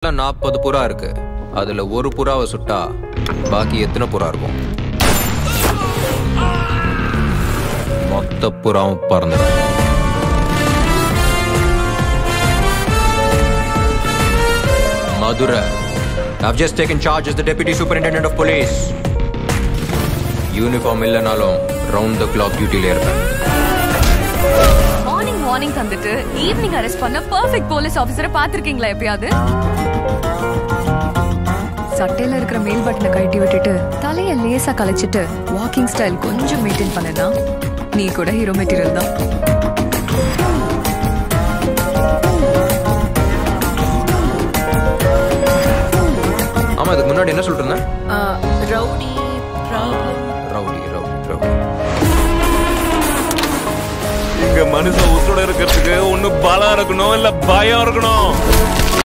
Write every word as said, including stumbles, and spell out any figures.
மொத்தம் நாற்பது புறா இருக்கு. அதுல ஒரு புறாவை சுட்டா பாக்கி எத்தனை புறா இருக்கும்? மொத்த புறாவும் பறந்துடும். Madura, I've just taken charge as the Deputy Superintendent of Police. Uniform illanalum round the clock duty la irpen. Morning morning thandittu evening arrest panna perfect police officer paathirkingla eppiyadu? சட்டையில இருக்கிற மேல் பட்டனை கழட்டி விட்டுட்டு தலைய லேசா கலைச்சிட்டு வாக்கிங் ஸ்டைல் கொஞ்சம் மெயின்டைன் பண்ணனா நீ கூட ஹீரோ மெட்டீரியல் தான். ஆமா, அதுக்கு முன்னாடி என்ன சொல்லிட்டு இருந்தேன்? Rowdy rowdy rowdy rowdy. இங்க மனுஷன் உசுரோட இருக்கிறதுக்கு ஒண்ணு பலம் இருக்கணும் இல்ல பயம் இருக்கணும்.